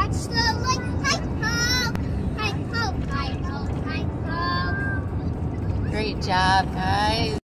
that slowly. Hi ho, hi ho, hi ho. Great job, guys.